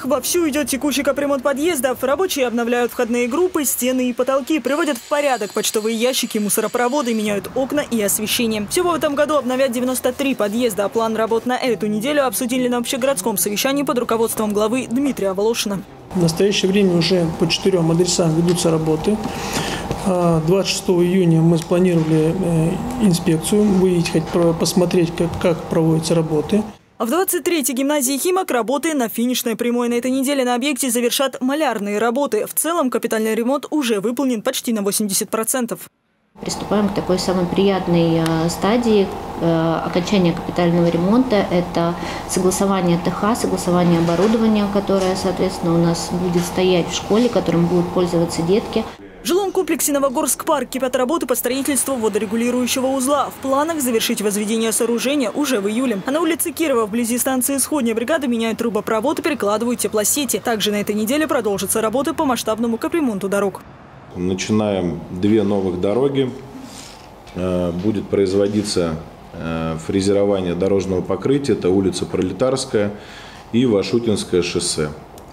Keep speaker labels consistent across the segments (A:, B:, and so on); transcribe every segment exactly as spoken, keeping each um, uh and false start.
A: вовсю идет текущий капремонт подъездов. Рабочие обновляют входные группы, стены и потолки, приводят в порядок почтовые ящики, мусоропроводы, меняют окна и освещение. Всего в этом году обновят девяносто три подъезда. А план работ на эту неделю обсудили на общегородском совещании под руководством главы Дмитрия Волошина.
B: В настоящее время уже по четырем адресам ведутся работы. двадцать шестого июня мы спланировали инспекцию, выехать, посмотреть, как, как проводятся работы.
A: А в двадцать третьей гимназии «Химок» работы на финишной прямой. На этой неделе на объекте завершат малярные работы. В целом капитальный ремонт уже выполнен почти на восемьдесят процентов.
C: Приступаем к такой самой приятной стадии окончания капитального ремонта. Это согласование ТХ, согласование оборудования, которое, соответственно, у нас будет стоять в школе, которым будут пользоваться детки.
A: В жилом комплексе «Новогорск-парк» кипят работы по строительству водорегулирующего узла. В планах завершить возведение сооружения уже в июле. А на улице Кирова, вблизи станции «Сходня», бригады меняют трубопровод и перекладывают теплосети. Также на этой неделе продолжатся работы по масштабному капремонту дорог.
D: Начинаем две новых дороги. Будет производиться фрезерование дорожного покрытия. Это улица Пролетарская и Вашутинское шоссе.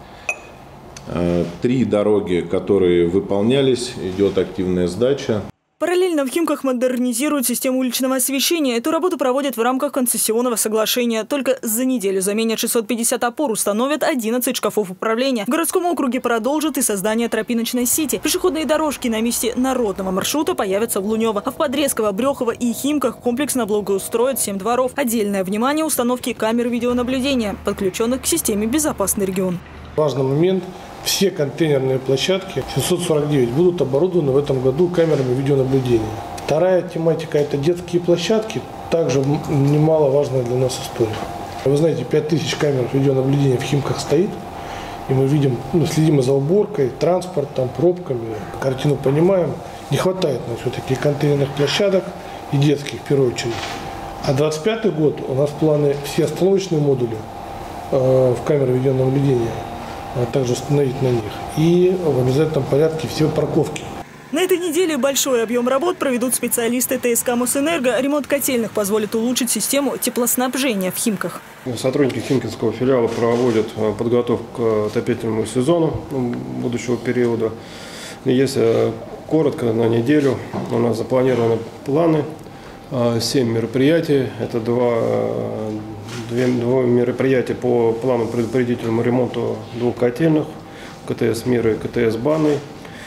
D: Три дороги, которые выполнялись, идет активная сдача.
A: Параллельно в Химках модернизируют систему уличного освещения. Эту работу проводят в рамках концессионного соглашения. Только за неделю заменят шестьсот пятьдесят опор, установят одиннадцать шкафов управления. В городском округе продолжат и создание тропиночной сети. Пешеходные дорожки на месте народного маршрута появятся в Лунёво. А в Подрезково, Брёхово и Химках комплексно благоустроят семь дворов. Отдельное внимание установке камер видеонаблюдения, подключенных к системе «Безопасный регион».
E: Важный момент. Все контейнерные площадки семьсот сорок девять будут оборудованы в этом году камерами видеонаблюдения. Вторая тематика – это детские площадки, также немаловажная для нас история. Вы знаете, пять тысяч камер видеонаблюдения в Химках стоит, и мы видим, ну, следим за уборкой, транспортом, пробками, картину понимаем. Не хватает нам все-таки контейнерных площадок и детских в первую очередь. А двадцать пятый год у нас в плане все остановочные модули э, в камеры видеонаблюдения, а также установить на них. И в обязательном порядке все парковки.
A: На этой неделе большой объем работ проведут специалисты ТСК «Мосэнерго». Ремонт котельных позволит улучшить систему теплоснабжения в Химках.
F: Сотрудники химкинского филиала проводят подготовку к отопительному сезону будущего периода. Если коротко, на неделю у нас запланированы планы. Семь мероприятий. Это два, две, два мероприятия по плану предупредительному ремонту двух котельных, КТС «Мира» и КТС «Банный».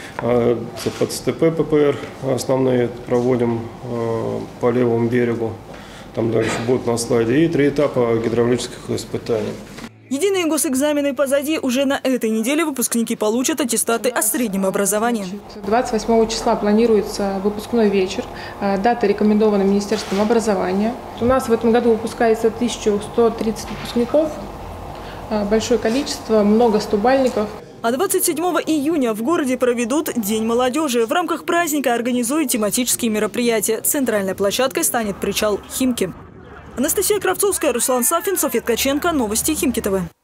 F: Под СТП ППР основные проводим по левому берегу. Там дальше будут на слайде. И три этапа гидравлических испытаний.
A: Единые госэкзамены позади. Уже на этой неделе выпускники получат аттестаты о среднем образовании.
G: двадцать восьмого числа планируется выпускной вечер. Дата рекомендована Министерством образования. У нас в этом году выпускается тысяча сто тридцать выпускников. Большое количество, много стобальников.
A: А двадцать седьмого июня в городе проведут День молодежи. В рамках праздника организуют тематические мероприятия. Центральной площадкой станет причал Химки. Анастасия Кравцовская, Руслан Сафин, Софья Ткаченко. Новости Химки ТВ.